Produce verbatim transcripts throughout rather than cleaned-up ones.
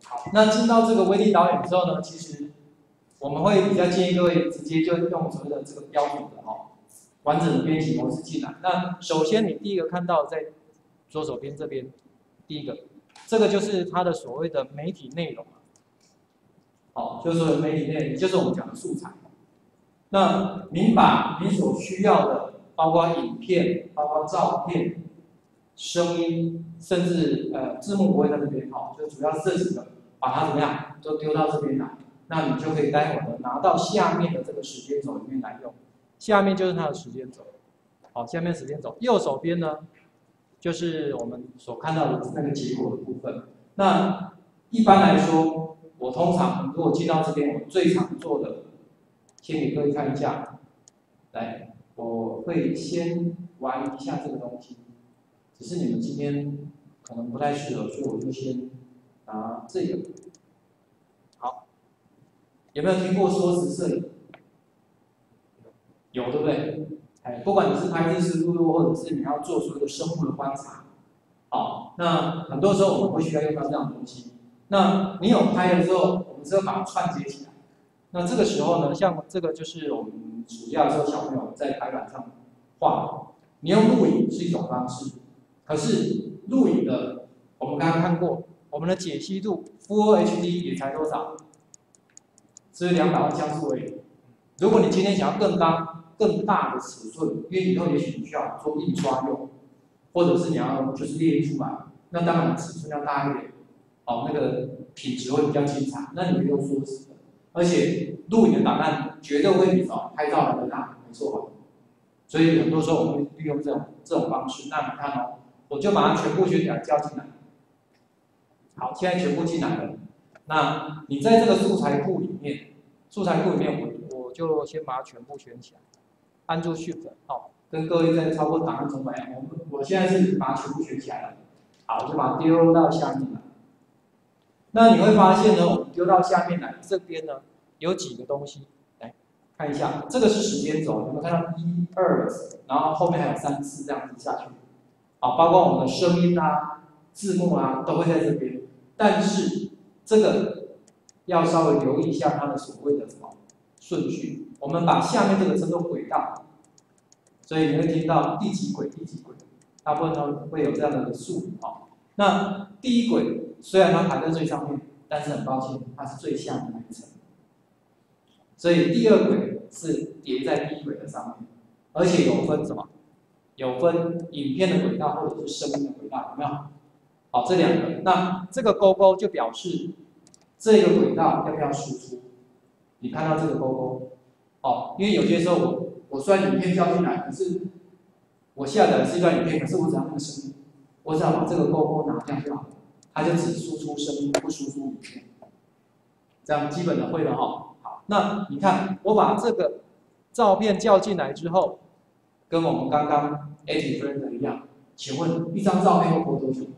好，那进到这个威力导演之后呢，其实我们会比较建议各位直接就用所谓的这个标准的哦，完整的编辑模式进来。那首先你第一个看到在左手边这边，第一个，这个就是它的所谓的媒体内容。好，就是媒体内容，就是我们讲的素材。那您把你所需要的，包括影片、包括照片、声音，甚至呃字幕不会在这边，好，就主要是这几个，把它怎么样，都丢到这边来。那你就可以待会儿呢拿到下面的这个时间轴里面来用。下面就是它的时间轴，好，下面时间轴，右手边呢，就是我们所看到的那个结果的部分。那一般来说，我通常如果进到这边，我最常做的，先给各位看一下。来，我会先玩一下这个东西，只是你们今天可能不太适合，所以我就先拿这个。好，有没有听过缩时摄影？有，对不对？哎，不管你是拍日式录入，或者是你要做所谓的生物的观察，好，那很多时候我们会需要用到这样的东西。那你有拍了之后，我们只有把它串接起来。那这个时候呢，像这个就是我们暑假的时候小朋友在白板上画，你用录影是一种方式，可是录影的我们刚刚看过，我们的解析度 Full H D 也才多少？是两百万像素而已。如果你今天想要更大、更大的尺寸，因为以后也许你需要做印刷用，或者是你要就是列印出来，那当然尺寸要大一点，哦，那个品质会比较精彩。那你就用缩时的，而且录影的档案绝对会比什么拍照来的大，没错吧？所以很多时候我们会利用这种这种方式。那你看哦，我就把它全部选起来交进来。好，现在全部进来了。那你在这个素材库里面，素材库里面我我就先把它全部选起来，按住 Shift， 好，跟各位在操作档案中一样，我我现在是把它全部选起来了。好，我就把它丢到下面来。那你会发现呢，我们丢到下面来，这边呢有几个东西，来看一下，这个是时间轴，有没有看到一二，然后后面还有三四这样子下去，好，包括我们的声音啊、字幕啊都会在这边，但是这个要稍微留意一下它的所谓的什么顺序，我们把下面这个称作轨道，所以你会听到第几轨、第几轨，大部分都会有这样的术语啊。那第一轨虽然它排在最上面，但是很抱歉，它是最下面那一层。所以第二轨是叠在第一轨的上面，而且有分什么？有分影片的轨道或者是声音的轨道，有没有？好，这两个，那这个勾勾就表示这个轨道要不要输出？你看到这个勾勾，哦，因为有些时候我我虽然影片交进来，可是我下载的是一段影片，可是我只要那个声音。我只要把这个勾勾拿掉就好了，它就只输出声音，不输出影片。这样基本的会了哈。好，那你看我把这个照片叫进来之后，跟我们刚刚 eighty frame 一样，请问一张照片会播多久？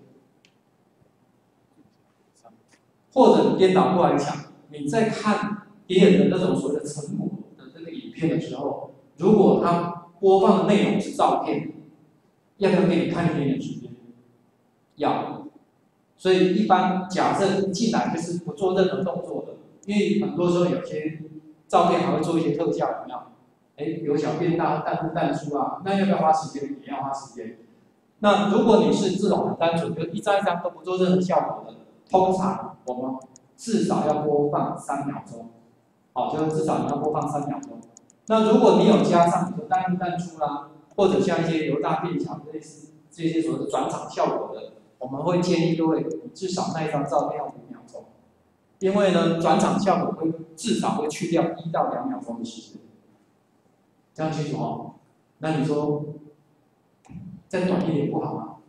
或者你颠倒过来讲，你在看别人的那种所谓的成果的这个影片的时候，如果它播放的内容是照片，要不要给你看一点点时间？要，所以一般假设一进来就是不做任何动作的，因为很多时候有些照片还会做一些特效，有没有？哎，有小变大、淡入淡出啊，那要不要花时间？也要花时间。那如果你是这种很单纯，就一张一张都不做任何效果的，通常我们至少要播放三秒钟，好，就是至少你要播放三秒钟。那如果你有加上你的淡入淡出啦，或者像一些由大变小类似这些所谓的转场效果的。我们会建议各位，至少那一张照片要五秒钟，因为呢，转场效果会至少会去掉一到两秒钟的时间，这样清楚哦？那你说再短一点不好吗？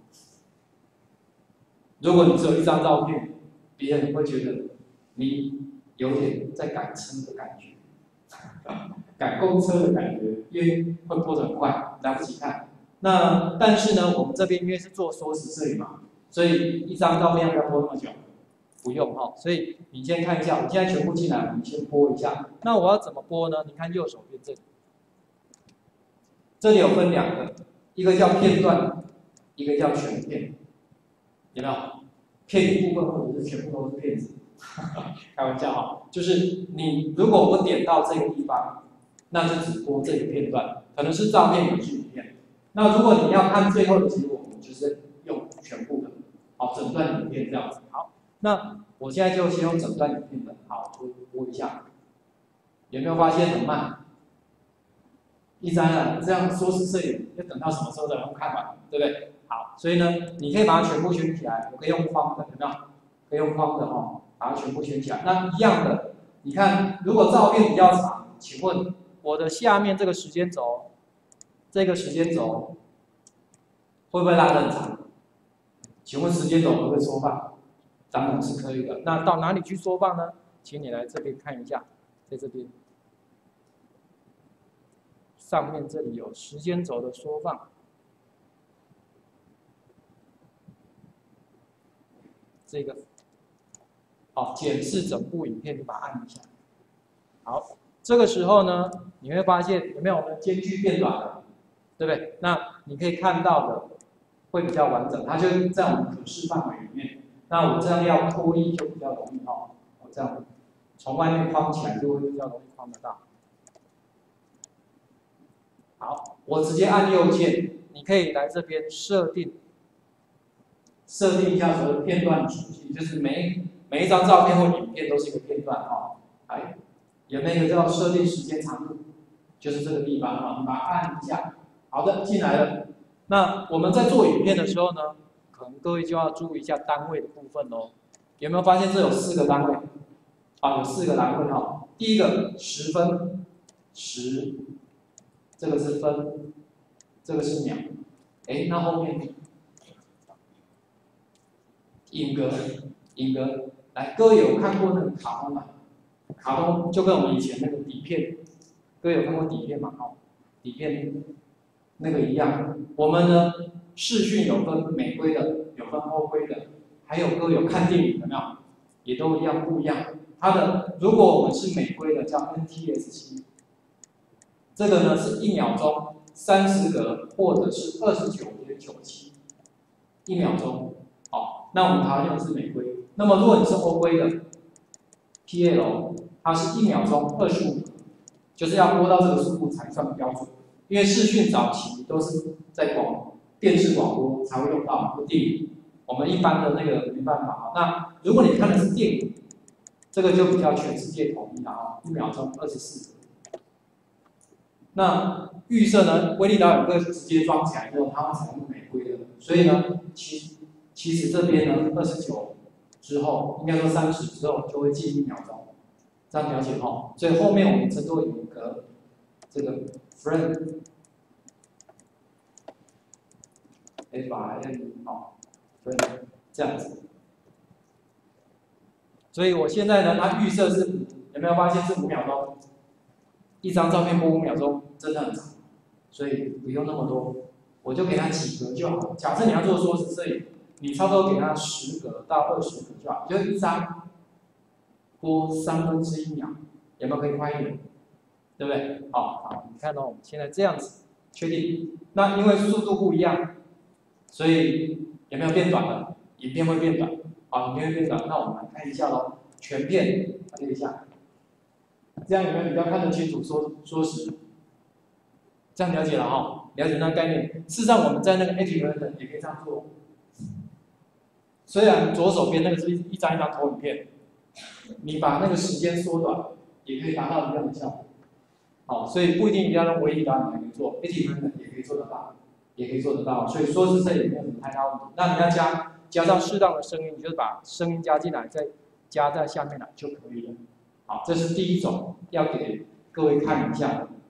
如果你只有一张照片，别人会觉得你有点在赶车的感觉，赶公车的感觉，因为会播得很快，来不及看。那但是呢，我们这边因为是做缩时摄影嘛。所以一张照片要不要播那么久？不用哈。所以你先看一下，我现在全部进来，你先播一下。那我要怎么播呢？你看右手边这里，这里有分两个，一个叫片段，一个叫全片，有没有？片一部分或者是全部都是片子。 开玩笑哈，就是你如果我点到这个地方，那就只播这个片段，可能是照片，可能是影片。那如果你要看最后的结果，我们就是用全部的，好，整段影片这样子。好，那我现在就先用整段影片的，好，播播一下，有没有发现很慢？一张啊，这样缩时摄影要等到什么时候才能看完，对不对？好，所以呢，你可以把它全部圈起来，我可以用框的，有没有？可以用框的哦，把它全部圈起来。那一样的，你看，如果照片比较长，请问我的下面这个时间轴，这个时间轴会不会拉得很长？请问时间轴会不会缩放？当然是可以的。那到哪里去缩放呢？请你来这边看一下，在这边。上面这里有时间轴的缩放，这个，好，检视整部影片，你把它按一下。好，这个时候呢，你会发现有没有我们的间距变短了，对不对？那你可以看到的会比较完整，它就在我们可视范围里面。那我这样要脱衣就比较容易哦，我这样从外面框起来就会比较容易框得到。好，我直接按右键，你可以来这边设定，设定一下所谓的片段属性，就是每每一张照片或影片都是一个片段哈。哎，有那个叫设定时间长度，就是这个地方哈，你把它按一下。好的，进来了。那我们在做影片的时候呢，可能各位就要注意一下单位的部分哦。有没有发现这有四个单位？啊，有四个单位哈。第一个十分，十。这个是分，这个是秒，哎，那后面影格，影格，来，各位有看过那个卡通吗？卡通就跟我们以前那个底片，各位有看过底片吗？哦，底片那个一样。我们呢，视讯有分美规的，有分欧规的，还有各位有看电影有没有？也都一样不一样。它的如果我们是美规的，叫 N T S 七。这个呢是一秒钟三十格，或者是二十九点九七，一秒钟。好，那我们台湾用的是美规。那么如果你是欧规的 P L， 它是一秒钟二十五格，就是要播到这个速度才算标准。因为视讯早期都是在广电视广播才会用到或电影，我们一般的那个没办法。那如果你看的是电影，这个就比较全世界统一了啊，一秒钟二十四格。那预设呢，威力导演会直接装起来之后，它会采用美规的，所以呢，其其实这边呢，二十九之后，应该说三十之后就会进一秒钟，这样了解哈。所以后面我们称作影格，这个 frame f i m 好 frame 这样子。所以我现在呢，它预设是五，有没有发现是五秒钟？一张照片播五秒钟，真的很长，所以不用那么多，我就给它几格就好。假设你要做缩时摄影，你差不多给它十格到二十格就好，就一张播三分之一秒，有没有可以快一点？对不对？好，好，你看到、哦、我们现在这样子，确定？那因为速度不一样，所以有没有变短了？影片会变短，好，影片会变短。那我们来看一下喽，全片看一下。这样有没有比较看得清楚缩缩时？这样了解了哈、哦，了解那个概念。事实上，我们在那个 Edit Render 也可以这样做。虽然左手边那个是一张一张投影片，你把那个时间缩短，也可以达到一样的效果。好，所以不一定一定要用微力导演来做 ，Edit Render 也可以做得到，也可以做得到。所以缩时摄影没有什么太大问题。那你要加加上适当的声音，你就把声音加进来，再加在下面来就可以了。好，这是第一种，要给各位看一下的。